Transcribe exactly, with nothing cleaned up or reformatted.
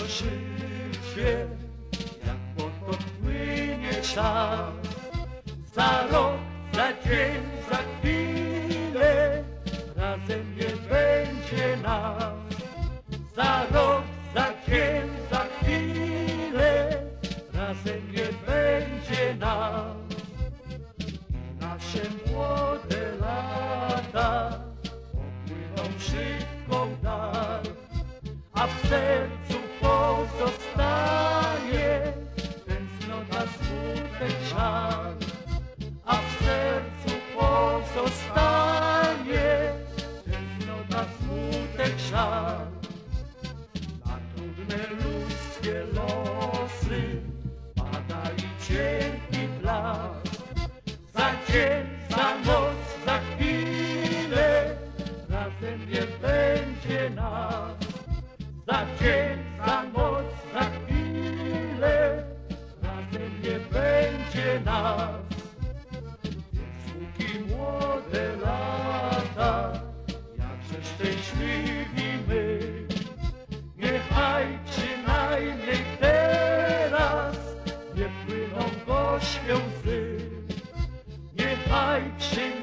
życie, jak potok płynie czas. Za rok, za dzień, za chwilę razem nie będzie nas. Za rok, za dzień, za chwilę razem nie będzie nas. I nasze młode lata popłyną szybko w dal, a w sercu pozostanie tęsknota, smutek, żal. A w sercu pozostanie tęsknota, smutek, żal. Na trudne ludzkie losy pada i cierpi blask. Za dzień, za noc, za chwilę razem nie będzie nas. Za dzień, za noc, za chwilę razem nie będzie nas. Póki młode lata, jakże szczęśliwi my, niechaj przynajmniej teraz nie płyną gorzkie łzy. Niechaj przynajmniej